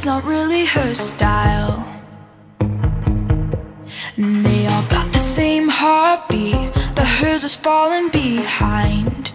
it's not really her style. And they all got the same heartbeat, but hers is falling behind.